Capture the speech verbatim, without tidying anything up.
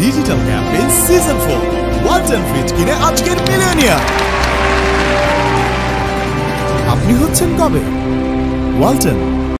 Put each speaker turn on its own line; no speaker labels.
Digital campaign season four Walton fridge কিনে আজকের millionaire. আপনি হচ্ছেন কবে? ওয়ালটন।